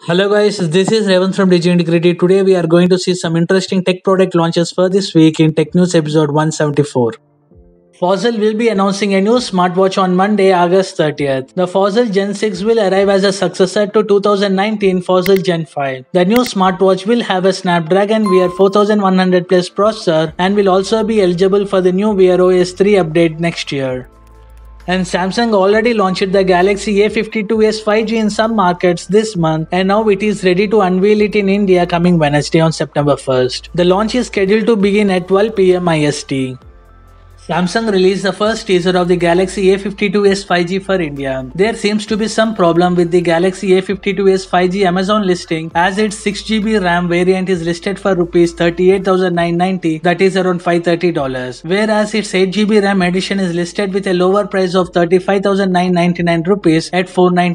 Hello guys, this is Revan from Digi Integrity. Today we are going to see some interesting tech product launches for this week in Tech News episode 174. Fossil will be announcing a new smartwatch on Monday, August 30th. The Fossil Gen 6 will arrive as a successor to 2019 Fossil Gen 5. The new smartwatch will have a Snapdragon Wear 4100 Plus processor and will also be eligible for the new Wear OS 3 update next year. And Samsung already launched the Galaxy A52s 5G in some markets this month, and now it is ready to unveil it in India coming Wednesday on September 1st. The launch is scheduled to begin at 12 p.m. IST. Samsung released the first teaser of the Galaxy A52s 5G for India. There seems to be some problem with the Galaxy A52s 5G Amazon listing, as its 6GB RAM variant is listed for Rs 38,990, that is around $530, whereas its 8GB RAM edition is listed with a lower price of 35,999 rupees at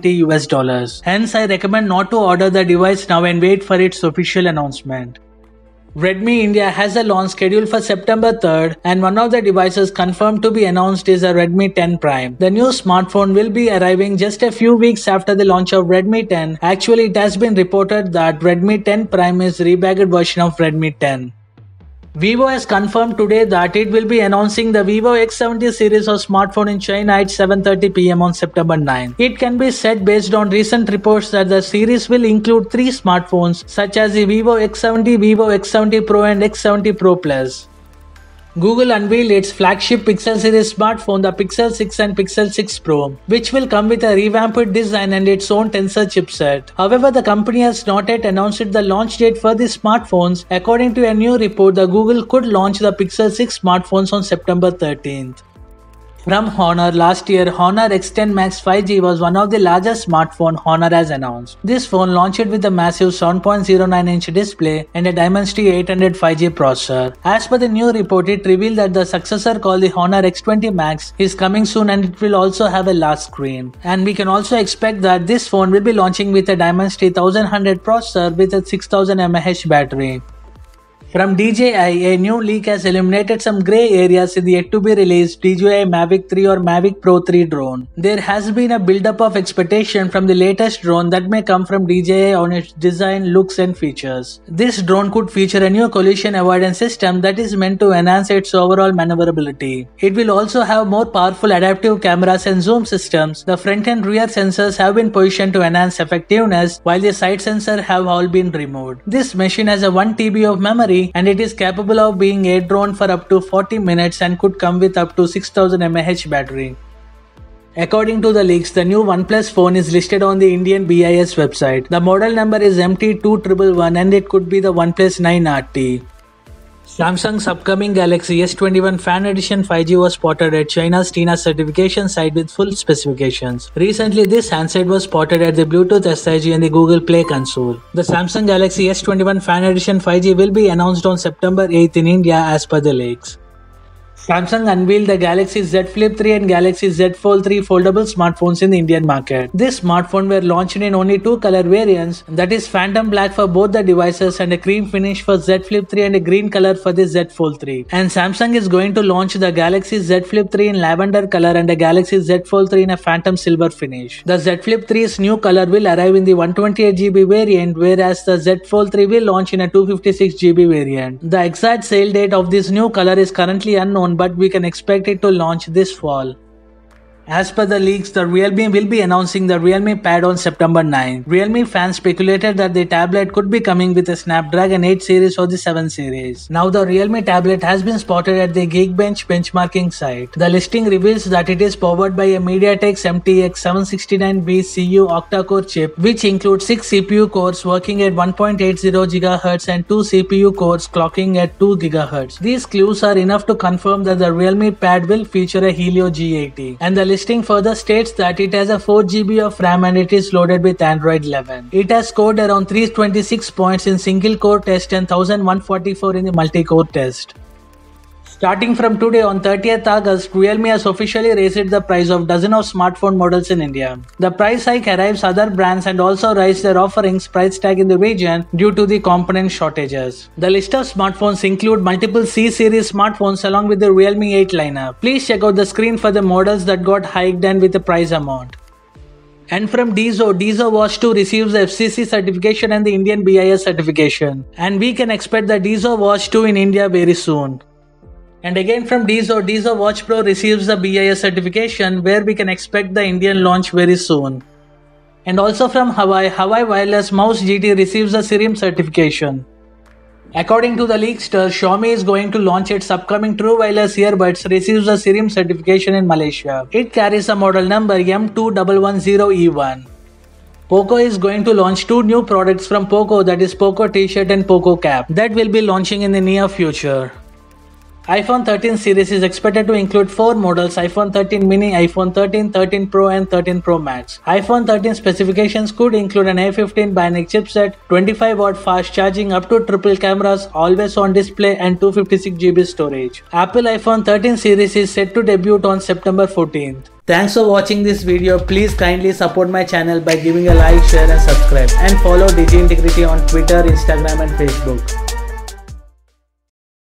$490. Hence, I recommend not to order the device now and wait for its official announcement. Redmi India has a launch scheduled for September 3rd, and one of the devices confirmed to be announced is a Redmi 10 Prime. The new smartphone will be arriving just a few weeks after the launch of Redmi 10. Actually, it has been reported that Redmi 10 Prime is a rebagged version of Redmi 10. Vivo has confirmed today that it will be announcing the Vivo X70 series of smartphone in China at 7:30 p.m. on September 9. It can be said based on recent reports that the series will include 3 smartphones such as the Vivo X70, Vivo X70 Pro and X70 Pro Plus. Google unveiled its flagship Pixel series smartphone, the Pixel 6 and Pixel 6 Pro, which will come with a revamped design and its own Tensor chipset. However, the company has not yet announced the launch date for these smartphones. According to a new report, the Google could launch the Pixel 6 smartphones on September 13th. From Honor, last year Honor X10 Max 5G was one of the largest smartphones Honor has announced. This phone launched with a massive 7.09-inch display and a Dimensity 800 5G processor. As per the new report, it revealed that the successor called the Honor X20 Max is coming soon, and it will also have a large screen. And we can also expect that this phone will be launching with a Dimensity 1100 processor with a 6000 mAh battery. From DJI, a new leak has illuminated some grey areas in the yet-to-be-released DJI Mavic 3 or Mavic Pro 3 drone. There has been a build-up of expectation from the latest drone that may come from DJI on its design, looks and features. This drone could feature a new collision avoidance system that is meant to enhance its overall maneuverability. It will also have more powerful adaptive cameras and zoom systems. The front and rear sensors have been positioned to enhance effectiveness, while the side sensor have all been removed. This machine has a 1 TB of memory, and it is capable of being air drone for up to 40 minutes and could come with up to 6000 mAh battery. According to the leaks, the new OnePlus phone is listed on the Indian BIS website. The model number is MT2111 and it could be the OnePlus 9 RT. Samsung's upcoming Galaxy S21 Fan Edition 5G was spotted at China's TINA certification site with full specifications. Recently, this handset was spotted at the Bluetooth SIG and the Google Play console. The Samsung Galaxy S21 Fan Edition 5G will be announced on September 8th in India as per the leaks. Samsung unveiled the Galaxy Z Flip 3 and Galaxy Z Fold 3 foldable smartphones in the Indian market. This smartphone were launched in only 2 color variants, that is Phantom Black for both the devices and a cream finish for Z Flip 3 and a green color for the Z Fold 3. And Samsung is going to launch the Galaxy Z Flip 3 in lavender color and the Galaxy Z Fold 3 in a Phantom Silver finish. The Z Flip 3's new color will arrive in the 128GB variant, whereas the Z Fold 3 will launch in a 256GB variant. The exact sale date of this new color is currently unknown, but we can expect it to launch this fall. As per the leaks, the Realme will be announcing the Realme Pad on September 9. Realme fans speculated that the tablet could be coming with a Snapdragon 8 series or the 7 series. Now the Realme tablet has been spotted at the Geekbench benchmarking site. The listing reveals that it is powered by a MediaTek MTX 769B CU octa-core chip, which includes 6 CPU cores working at 1.80 GHz and 2 CPU cores clocking at 2 GHz. These clues are enough to confirm that the Realme Pad will feature a Helio G80. And the listing further states that it has a 4GB of RAM and it is loaded with Android 11. It has scored around 326 points in single core test and 1144 in the multi-core test. Starting from today on 30th August, Realme has officially raised the price of dozen of smartphone models in India. The price hike arrives other brands and also raised their offerings price tag in the region due to the component shortages. The list of smartphones include multiple C-series smartphones along with the Realme 8 lineup. Please check out the screen for the models that got hiked and with the price amount. And from Dzo Watch 2 receives the FCC certification and the Indian BIS certification. And we can expect the Dzo Watch 2 in India very soon. And again from Dzo Watch Pro receives the BIS certification, where we can expect the Indian launch very soon. And also from Hawaii Wireless Mouse GT receives the Sirim certification. According to the leakster, Xiaomi is going to launch its upcoming True Wireless earbuds receives the Sirim certification in Malaysia. It carries a model number M2110E1. Poco is going to launch 2 new products from Poco, that is Poco T-shirt and Poco Cap, that will be launching in the near future. iPhone 13 series is expected to include 4 models: iPhone 13 mini, iPhone 13, 13 Pro and 13 Pro Max. iPhone 13 specifications could include an A15 Bionic chipset, 25W fast charging, up to triple cameras, always on display and 256GB storage. Apple iPhone 13 series is set to debut on September 14th. Thanks for watching this video. Please kindly support my channel by giving a like, share and subscribe, and follow Digi Integrity on Twitter, Instagram and Facebook.